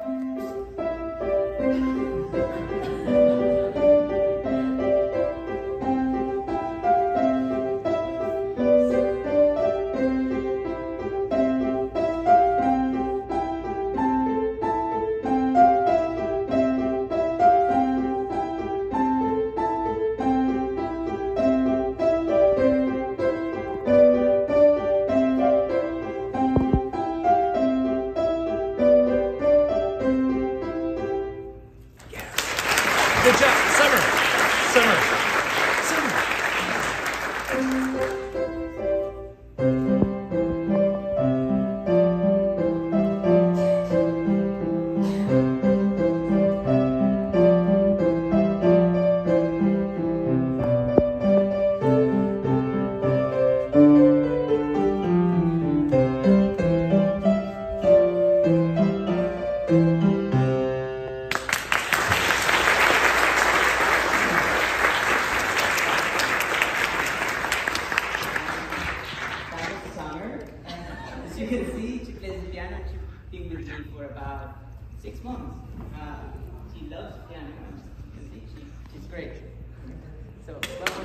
Good job. Summer. Summer. Summer. As you can see, she plays the piano. She's been with me for about 6 months. She loves piano. As you can see, she's great. So, welcome.